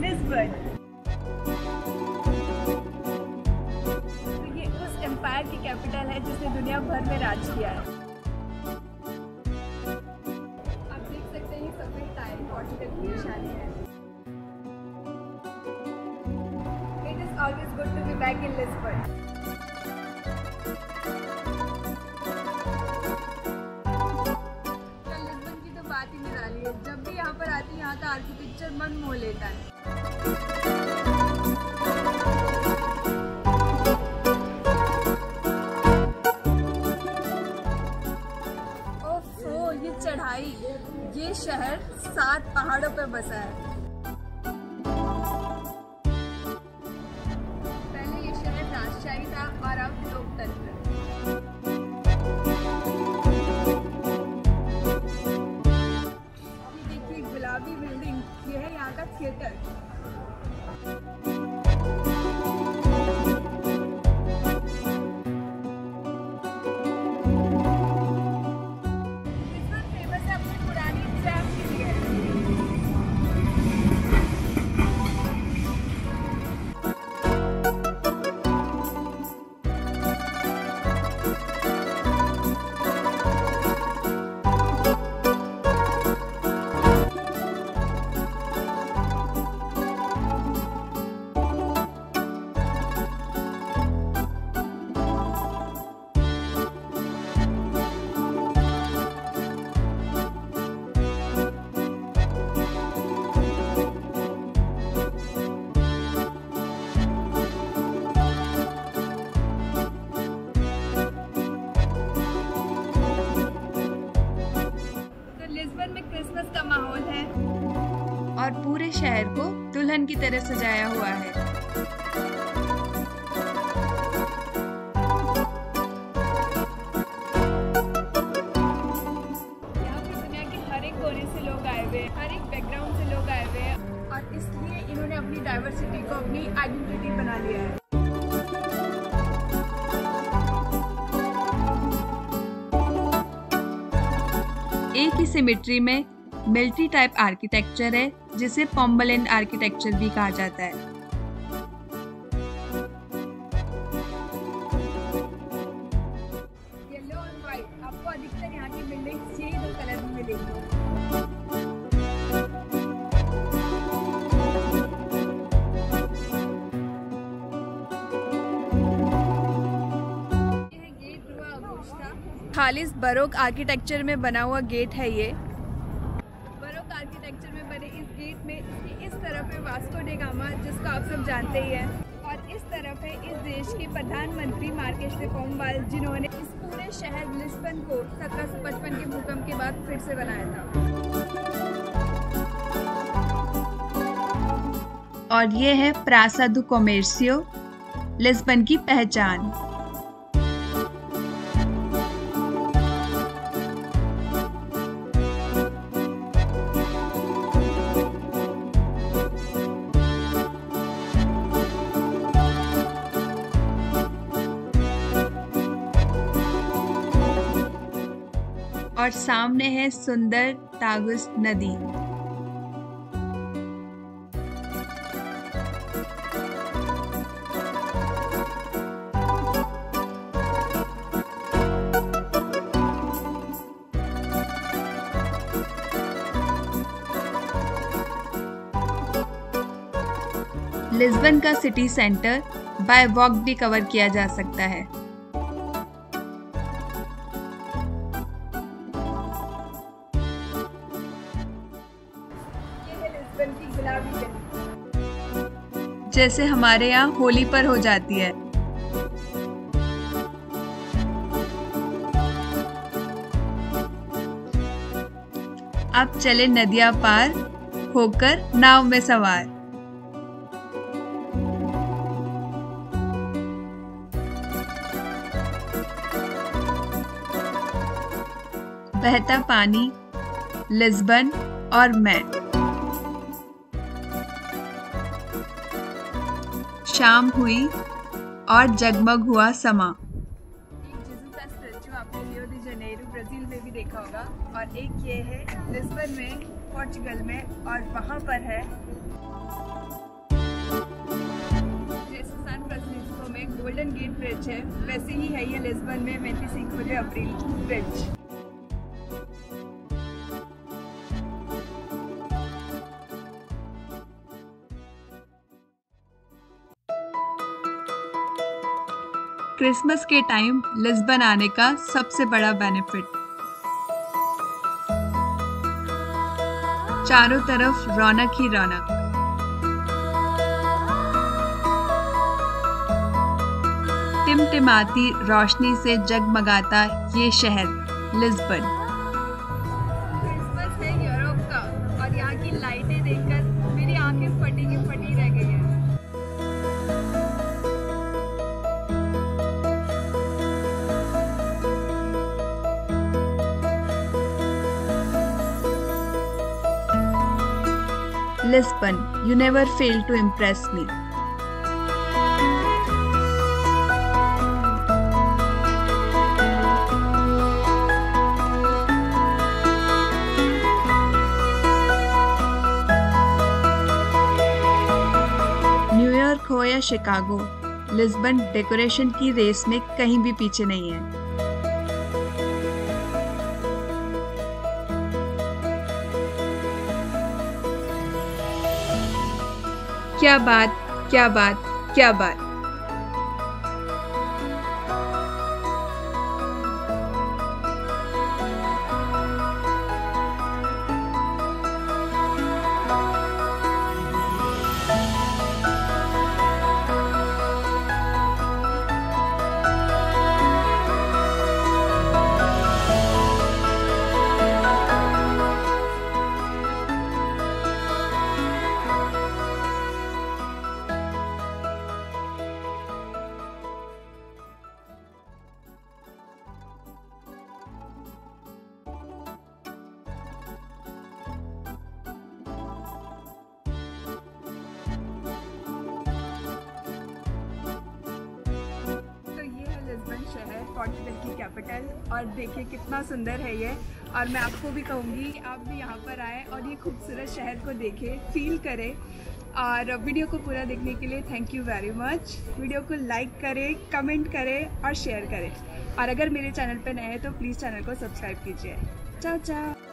Lisbon. तो ये उस एम्पायर की कैपिटल है जिसने दुनिया भर में राज किया है। आप देख सकते हैं ये सफेद टाइल पोर्चुगल की निशानी है। It is always good to be back in Lisbon. Lisbon की तो बात ही निराली है। जब भी यहाँ पर आती है यहाँ का आर्किटेक्चर मन मोह लेता है। ओफो, ये चढ़ाई, ये शहर 7 पहाड़ों पर बसा है। पहले ये शहर राजशाही था और अब लोकतंत्र। गुलाबी बिल्डिंग, ये है यहाँ का थिएटर। लिस्बन फेमस है अपनी पुरानी ट्रैम के लिए। लिस्बन में क्रिसमस का माहौल है और पूरे शहर को दुल्हन की तरह सजाया हुआ है। यहाँ पे दुनिया के हर एक कोने से लोग आए हुए हैं, हर एक बैकग्राउंड से लोग आए हुए हैं और इसलिए इन्होंने अपनी डाइवर्सिटी को अपनी आइडेंटिटी बना लिया है। एक ही सिमेट्री में मिलिट्री टाइप आर्किटेक्चर है जिसे पोम्बलैंड आर्किटेक्चर भी कहा जाता है। येलो और व्हाइट, आपको अधिकतर यहाँ की बिल्डिंग्स यही 2 कलर में मिलेंगी। खालिस बरोक आर्किटेक्चर में बना हुआ गेट है ये। बरोक आर्किटेक्चर में बने इस गेट में इस तरफ है वास्को डे गामा, जिसको आप सब जानते ही हैं, और इस तरफ है इस देश के प्रधानमंत्री मार्केस डे पोम्बाल, जिन्होंने इस पूरे शहर लिस्बन को 1755 के भूकंप के बाद फिर से बनाया था। और ये है प्रासा दो कॉमर्शियो, लिस्बन की पहचान। और सामने है सुंदर तागुस नदी। लिस्बन का सिटी सेंटर बाय वॉक भी कवर किया जा सकता है। जैसे हमारे यहाँ होली पर हो जाती है। अब चले नदियाँ पार होकर नाव में सवार। बहता पानी, लिस्बन और मैं। शाम हुई और जगमग हुआ समा। एक जीसस का स्टैचू आपने रियो डी जनेरो ब्राजील में भी देखा होगा, और एक ये है लिस्बन में पोर्चुगल में, और वहाँ पर है बीच है, वैसे ही है ये लिस्बन में 25 अप्रैल ब्रिज। क्रिसमस के टाइम लिस्बन आने का सबसे बड़ा बेनिफिट, चारों तरफ रौनक ही रौनक। टिमटिमाती रोशनी से जगमगाता ये शहर लिस्बन। क्रिसमस है यूरोप का और यहाँ की लाइटें देखकर मेरी आंखें फटी की फटी रह गई है। Lisbon, you never fail to impress me. New York हो या शिकागो, लिस्बन डेकोरेशन की रेस में कहीं भी पीछे नहीं है। क्या बात, क्या बात, क्या बात। शहर पोर्टुगल की कैपिटल, और देखिए कितना सुंदर है ये। और मैं आपको भी कहूँगी कि आप भी यहाँ पर आएँ और ये खूबसूरत शहर को देखें, फील करें। और वीडियो को पूरा देखने के लिए thank you very much. Video को लाइक करें, कमेंट करें और शेयर करें। और अगर मेरे चैनल पर नए हैं तो प्लीज़ चैनल को सब्सक्राइब कीजिए। चाओ चाओ।